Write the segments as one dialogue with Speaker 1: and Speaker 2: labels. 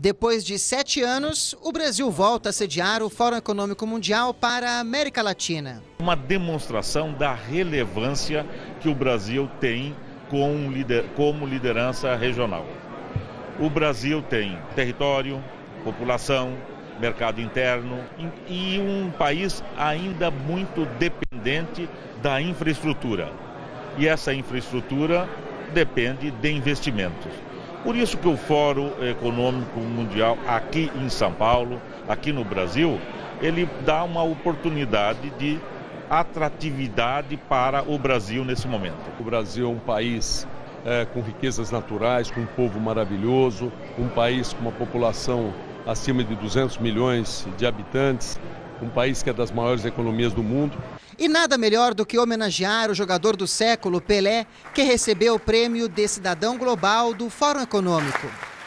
Speaker 1: Depois de 7 anos, o Brasil volta a sediar o Fórum Econômico Mundial para a América Latina.
Speaker 2: Uma demonstração da relevância que o Brasil tem como liderança regional. O Brasil tem território, população, mercado interno e um país ainda muito dependente da infraestrutura. E essa infraestrutura depende de investimentos. Por isso que o Fórum Econômico Mundial aqui em São Paulo, aqui no Brasil, ele dá uma oportunidade de atratividade para o Brasil nesse momento.
Speaker 3: O Brasil é um país com riquezas naturais, com um povo maravilhoso, um país com uma população acima de 200 milhões de habitantes, um país que é das maiores economias do mundo.
Speaker 1: E nada melhor do que homenagear o jogador do século, Pelé, que recebeu o prêmio de Cidadão Global do Fórum Econômico.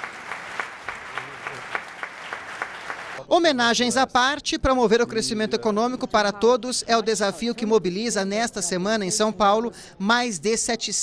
Speaker 1: Homenagens à parte, promover o crescimento econômico para todos é o desafio que mobiliza nesta semana em São Paulo mais de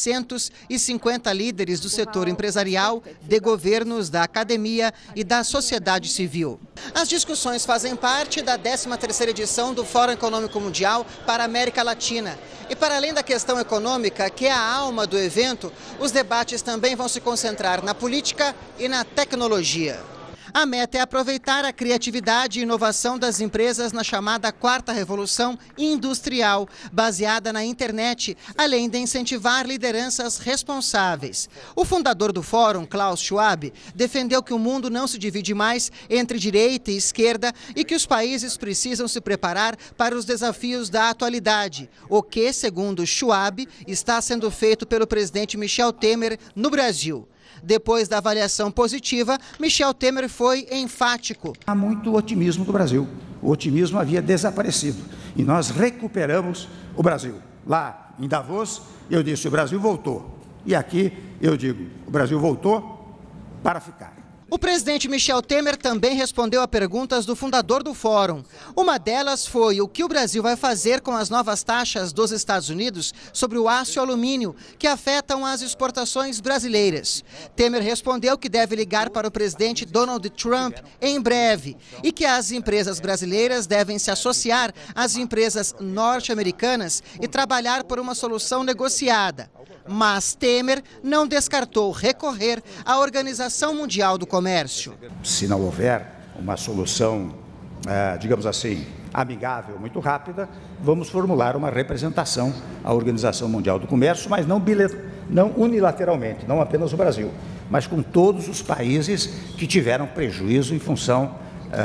Speaker 1: 750 líderes do setor empresarial, de governos, da academia e da sociedade civil. As discussões fazem parte da 13ª edição do Fórum Econômico Mundial para a América Latina. E para além da questão econômica, que é a alma do evento, os debates também vão se concentrar na política e na tecnologia. A meta é aproveitar a criatividade e inovação das empresas na chamada Quarta Revolução Industrial, baseada na internet, além de incentivar lideranças responsáveis. O fundador do fórum, Klaus Schwab, defendeu que o mundo não se divide mais entre direita e esquerda e que os países precisam se preparar para os desafios da atualidade, o que, segundo Schwab, está sendo feito pelo presidente Michel Temer no Brasil. Depois da avaliação positiva, Michel Temer foi enfático.
Speaker 4: Há muito otimismo do Brasil. O otimismo havia desaparecido e nós recuperamos o Brasil. Lá em Davos, eu disse, o Brasil voltou. E aqui eu digo, o Brasil voltou para ficar.
Speaker 1: O presidente Michel Temer também respondeu a perguntas do fundador do fórum. Uma delas foi o que o Brasil vai fazer com as novas taxas dos Estados Unidos sobre o aço e o alumínio, que afetam as exportações brasileiras. Temer respondeu que deve ligar para o presidente Donald Trump em breve e que as empresas brasileiras devem se associar às empresas norte-americanas e trabalhar por uma solução negociada. Mas Temer não descartou recorrer à Organização Mundial do Comércio.
Speaker 4: Se não houver uma solução, digamos assim, amigável, muito rápida, vamos formular uma representação à Organização Mundial do Comércio, mas não unilateralmente, não apenas o Brasil, mas com todos os países que tiveram prejuízo em função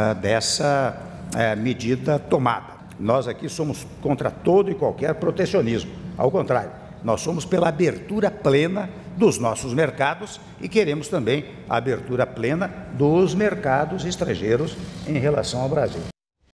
Speaker 4: dessa medida tomada. Nós aqui somos contra todo e qualquer protecionismo, ao contrário. Nós somos pela abertura plena dos nossos mercados e queremos também a abertura plena dos mercados estrangeiros em relação ao Brasil.